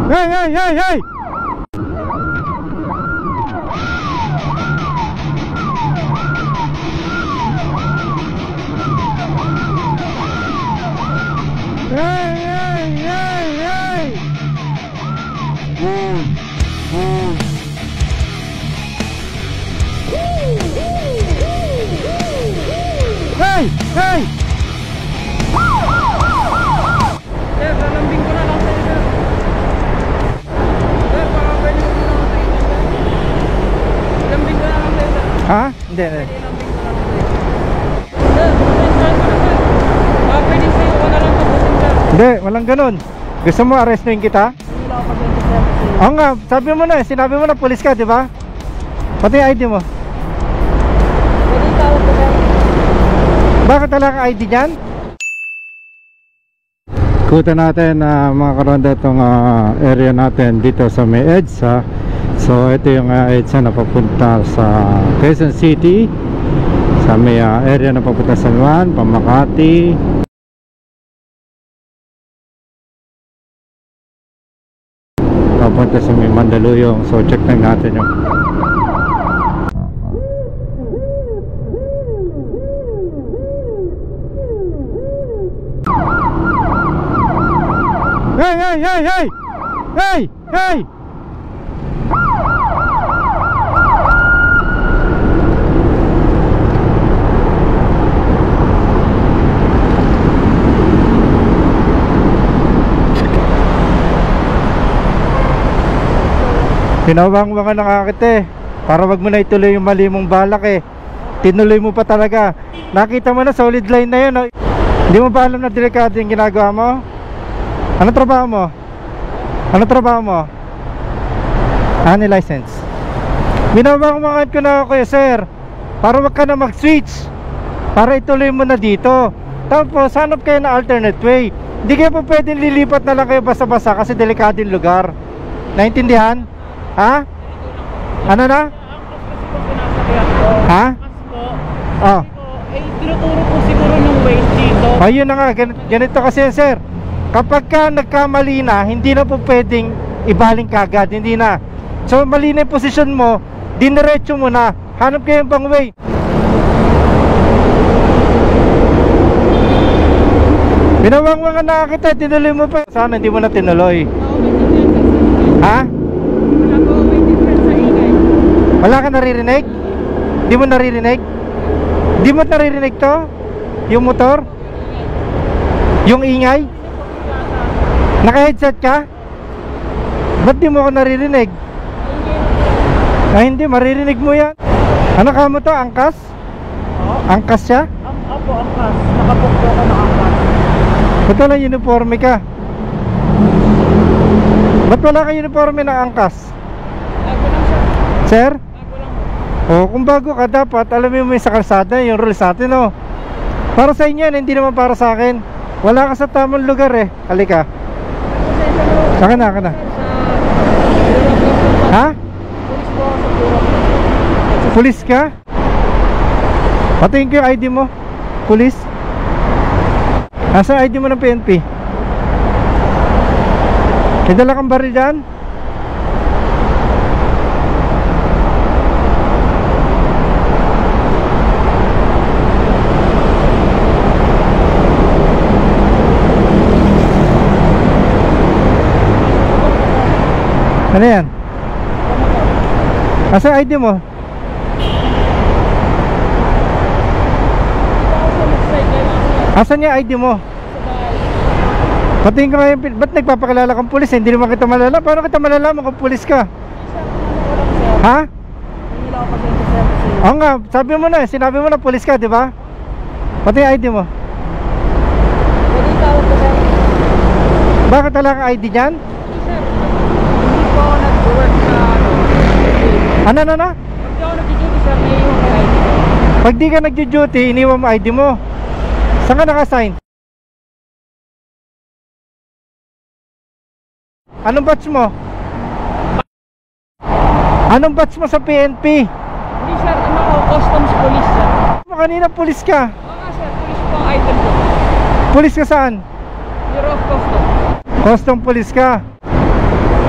Hey, hey, hey, hey! Hey, hey, hey, hey! Boom, boom. Hey, hey! Sir, lalambing ko na lang sa'yo, sir. Sir, baka pwede mo lang sa'yo, sir. Lambing ko na lang sa'yo, sir. Ha? Hindi, hindi. Lambing ko na lang sa'yo. Sir, pasensyahan ko na, sir. Baka pwede sa'yo ko na lang tapusin, sir. Hindi, walang ganun. Gusto mo arrestuin kita? Hindi lang ako pasensya, sir. Oo nga, sabi mo na, sinabi mo na pulis ka, di ba? Pati yung ID mo. Pwede itawag ko, sir. Bakit wala kang ID dyan? Kuta natin mga karonda itong area natin dito sa may EDSA. So ito yung EDSA na papunta sa Quezon City, sa may area na papunta sa San Juan, Pamakati, papunta sa may Mandaluyong. So check lang natin yung hey, hey, hey, hey! Hey, hey! Pinawang-wangan na kakit eh. Para wag mo na ituloy yung mali mong balak eh. Tinuloy mo pa talaga. Nakita mo na solid line na yun. Oh. Hindi mo ba alam na delikado yung ginagawa mo? Ano trabaho mo? Ano trabaho mo? Ano license? Binabang-bangan ko na ako sir. Para wag ka na mag-switch. Para ituloy mo na dito. Tapos hanap kayo na alternate way. Hindi kayo po pwedeng lilipat na lang kayo basa-basa kasi delikado yung lugar. Naintindihan? Ha? Ano na? Ha? Oh. Eh, tinuturo po siguro ng waste dito. Ayun na nga, ganito kasi sir. Kapag ka nagkamali na, hindi na po pwedeng ibaling kagad, hindi na. So mali na yung posisyon mo, diniretso mo na. Hanap kayo yung pang way. Binawang-wangan na kita, tinuloy mo pa. Sana hindi mo na tinuloy. Ha? Wala po, may difference sa ingay. Wala ka naririnig? Hindi mo naririnig? Hindi mo naririnig to? Yung motor? Yung ingay? Naka-headset ka? Ba't di mo ako naririnig? Ay hindi, maririnig mo yan. Ano ka mo to? Angkas? Angkas siya? Apo, angkas. Nakapukto ko na angkas. Ba't walang uniforme ka? Ba't wala ka uniforme na angkas? Bago lang siya. Sir? Bago lang. O kung bago ka dapat, alam mo yung sa kalsada, yung rules natin o. Para sa inyo yan, hindi naman para sa akin. Wala ka sa tamang lugar eh. Halika. Saka na, saka na. Ha? Pulis ka? Patingin ko yung ID mo. Pulis? Asa ID mo ng PNP? May dala kang baril dyan? Ano yan? Asa ID mo? Asan yung ID mo? Patingin ka ngayon, ba't nagpapakilala kang pulis? Hindi naman kita malala. Paano kita malalaman kung pulis ka? Ha? Oo nga, sabi mo na, sinabi mo na pulis ka, di ba? Pati yung ID mo. Pwede itawag ko, sir. Bakit wala kang ID dyan? Hindi po ako nag-work sa Ano? Pag di ako nag-duty, sir, may iwan kay ID. Pag di ka nag-duty, iniwan mo ID mo. Saan ka naka-assign? Anong batch mo? Anong batch mo sa PNP? Hindi, sir, ano ako, customs police, sir. Kanina pulis ka. Oo nga, sir, police po ang item ko. Pulis ka saan? Bureau of Customs. Custom pulis ka.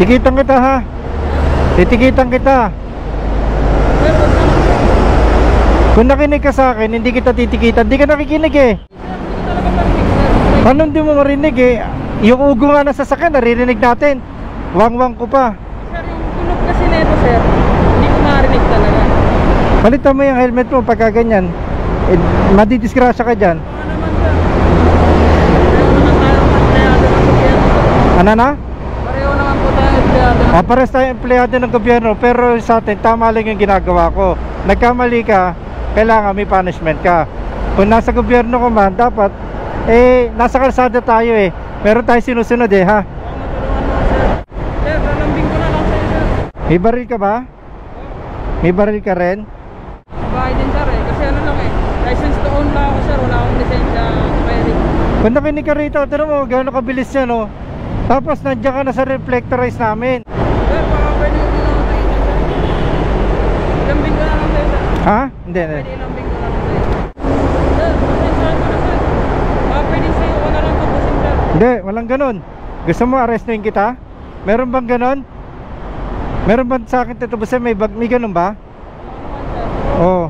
Tikitan kita ha. Titikitan kita. Sir, wag naman. Kung nakinig ka sa akin, hindi kita titikitan. Hindi ka nakikinig eh. Sir, hindi ko talaga marinig, sir. Paano hindi mo marinig eh? Yung ugo nga na sasakyan, naririnig natin. Wang-wang ko pa. Sir, yung tunog kasi nito, sir, hindi ko marinig talaga. Palitan mo yung helmet mo pagka ganyan. Eh, madidisgrasya ka dyan. Ano naman, sir? Pareho naman tayo empleyado ng gobyerno. Ano na? Pareho naman po tayo empleyado ng Pares tayo empleyado ng gobyerno. Pero sa atin, tama lang yung ginagawa ko. Nagkamali ka, kailangan may punishment ka. Kung nasa gobyerno ka man, dapat nasa kalsada tayo eh. Meron tayo sinusunod eh ha. matulungan mo, sir. Sir, lalambing ko na lang sa'yo, sir. May baril ka ba? May baril ka rin? Bahay din, sir, eh. Kasi ano lang eh. License to own lang ako, sir. Wala akong lisensya to carry. Kung nakinig ka rito, tira mo, gano'ng kabilis yan no? Tapos nandiyan ka na sa reflectorize namin. Sir, baka pwede mo na ako sa'yo, sir. Lambing ko na lang sa'yo, sir. Ha? Hindi, hindi. Pwede lambing ko na lang sa'yo. Sir, pasensyahan ko na, sir. Baka pwede sa'yo ko na lang tubusin, sir. Hindi, walang ganon. Gusto mo arrestuin kita? Meron bang ganon? Meron bang sa akin tutubusin? May ganon ba? Ano naman, sir? Oo.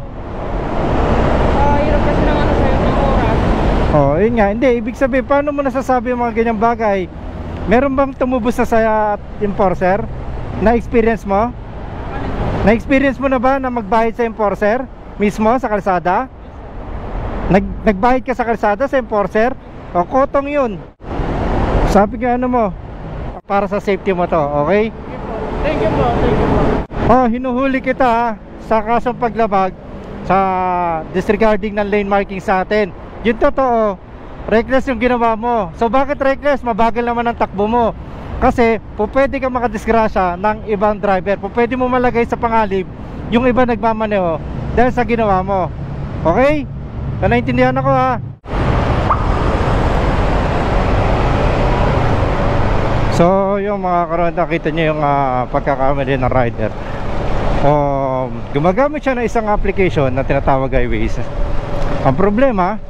Hirap kasi ng ano sa'yo ng oras. Oh, yun nga. Hindi, ibig sabihin, paano mo nasasabi yung mga ganyang bagay? Meron bang tumubos na sa enforcer? Na-experience mo? Na-experience mo na ba na magbayad sa enforcer? Mismo sa kalsada? Nagbayad ka sa kalsada sa enforcer? O, kotong yun. Sabi nga ano mo, para sa safety mo to, okay? Thank you po, thank you po. Oh, hinuhuli kita ha, sa kasong paglabag sa disregarding ng lane marking sa atin. Yung totoo, reckless yung ginawa mo. So bakit reckless? Mabagal naman ang takbo mo. Kasi pwede ka makadisgrasya ng ibang driver. Pwede mo malagay sa pangalib yung iba nagmamaneho dahil sa ginawa mo. Okay? Naintindihan ako ha. So yung mga karon, nakita nyo yung pagkakamali ng rider. Gumagamit siya ng isang application na tinatawag ay Waze. Ang problema,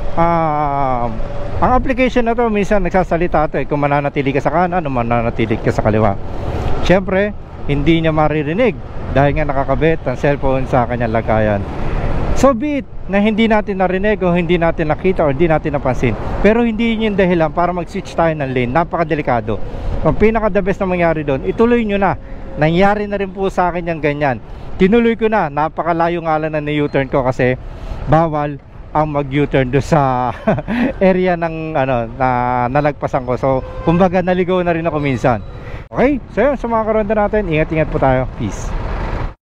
ang application na to minsan nagsasalita ito kung mananatili ka sa kanan o mananatili ka sa kaliwa. Siyempre hindi niya maririnig dahil nga nakakabit ang cellphone sa kanyang lagayan. So be it na hindi natin narinig o hindi natin nakita o hindi natin napansin, pero hindi yun yung dahilan para mag-switch tayo ng lane. Napakadelikado. Ang pinaka-the best na mangyari doon, ituloy nyo na. Nangyari na rin po sa akin yung ganyan. Tinuloy ko na. Napakalayo nga lang na U-turn ko kasi bawal ang mag-U-turn doon sa area ng na nalagpasan ko. So kumbaga naligaw na rin ako minsan. Okay, so yun, sa mga karonda natin, ingat-ingat po tayo. Peace.